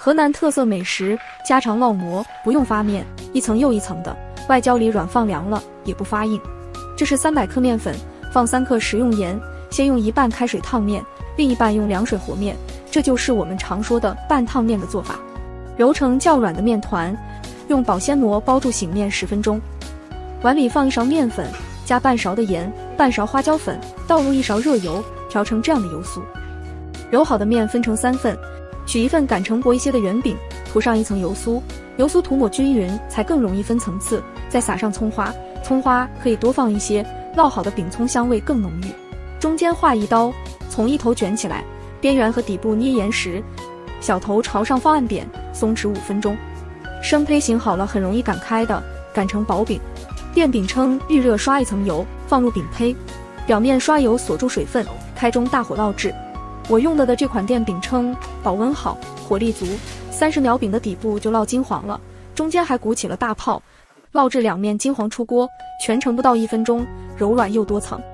河南特色美食家常烙馍，不用发面，一层又一层的，外焦里软，放凉了也不发硬。这是300克面粉，放3克食用盐，先用一半开水烫面，另一半用凉水和面，这就是我们常说的半烫面的做法。揉成较软的面团，用保鲜膜包住醒面10分钟。碗里放1勺面粉，加半勺的盐，半勺花椒粉，倒入1勺热油，调成这样的油酥。揉好的面分成3份，取一份擀成薄一些的圆饼，涂上1层油酥，油酥涂抹均匀才更容易分层次，再撒上葱花，葱花可以多放一些，烙好的饼葱香味更浓郁。中间划一刀，从一头卷起来，边缘和底部捏严实，小头朝上放按扁，松弛5分钟。生胚形好了，很容易擀开的，擀成薄饼。电饼铛预热，刷1层油，放入饼胚，表面刷油锁住水分，开中大火烙制。我用的这款电饼铛保温好，火力足，30秒饼的底部就烙金黄了，中间还鼓起了大泡，烙至两面金黄出锅，全程不到1分钟，柔软又多层。